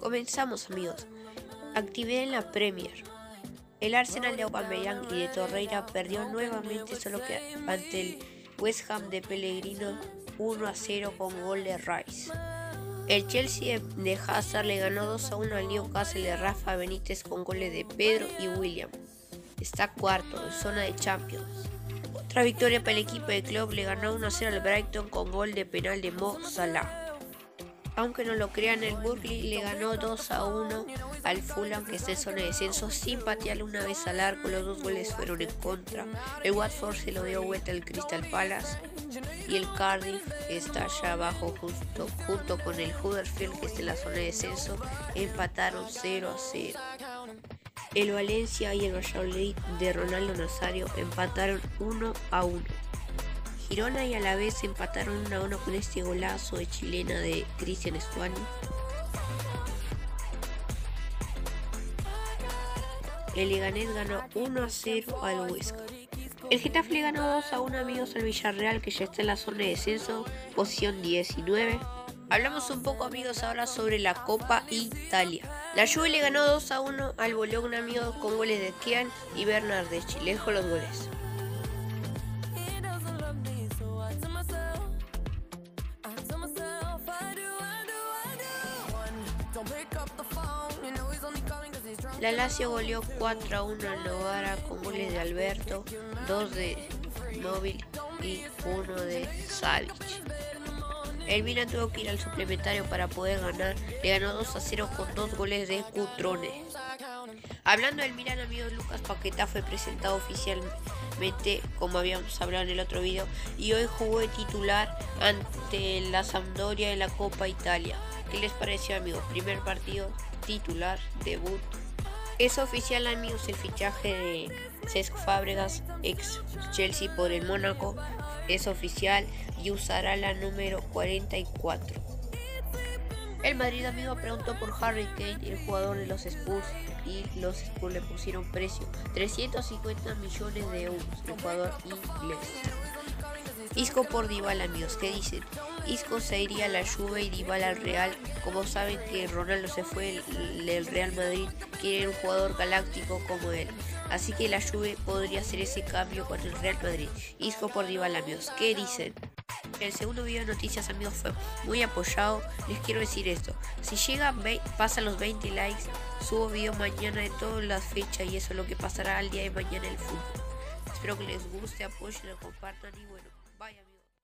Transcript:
Comenzamos, amigos. Actividad en la Premier. El Arsenal de Aubameyang y de Torreira perdió nuevamente solo que ante el West Ham de Pellegrino 1-0 con gol de Rice. El Chelsea de Hazard le ganó 2-1 al Newcastle de Rafa Benítez con goles de Pedro y William. Está cuarto en zona de Champions. Otra victoria para el equipo de Klopp, le ganó 1-0 al Brighton con gol de penal de Mo Salah. Aunque no lo crean, el Burnley le ganó 2-1 al Fulham, que está en zona de descenso, sin patearle una vez al arco. Los dos goles fueron en contra. El Watford se lo dio vuelta al Crystal Palace. Y el Cardiff, que está allá abajo junto con el Huddersfield, que está en la zona de descenso, empataron 0-0. El Valencia y el Valladolid de Ronaldo Nazario empataron 1-1. Girona y Alavés empataron 1-1 con este golazo de chilena de Cristian Stuani. El Leganés ganó 1-0 al Huesca. El Getafe le ganó 2-1, amigos, al Villarreal, que ya está en la zona de descenso, posición 19. Hablamos un poco, amigos, ahora sobre la Copa Italia. La Juve le ganó 2-1 al Bologna, amigos, con goles de Kian y Bernardeschi. Le dejo los goles. La Lazio goleó 4-1 al Novara con goles de Alberto, 2 de Móvil y 1 de Savic. El Milan tuvo que ir al suplementario para poder ganar, le ganó 2-0 con 2 goles de Cutrone. Hablando del Milan, amigos, Lucas Paquetá fue presentado oficialmente, como habíamos hablado en el otro video, y hoy jugó de titular ante la Sampdoria en la Copa Italia. ¿Qué les pareció, amigos? Primer partido, titular, debut. Es oficial, amigos, el fichaje de Cesc Fábregas, ex Chelsea, por el Mónaco. Es oficial y usará la número 44. El Madrid, amigo, preguntó por Harry Kane, el jugador de los Spurs, y los Spurs le pusieron precio 350 millones de euros, el jugador inglés. Isco por Dybala, amigos, ¿qué dicen? Isco se iría a la Juve y Dybala al Real. Como saben que Ronaldo se fue del Real Madrid, quieren un jugador galáctico como él. Así que la Juve podría hacer ese cambio con el Real Madrid. Isco por Dybala, amigos, ¿qué dicen? El segundo video de noticias, amigos, fue muy apoyado. Les quiero decir esto: si pasan los 20 likes, subo video mañana de todas las fechas, y eso es lo que pasará al día de mañana en el fútbol. Espero que les guste, apoyen, lo compartan y bueno, bye, amigos.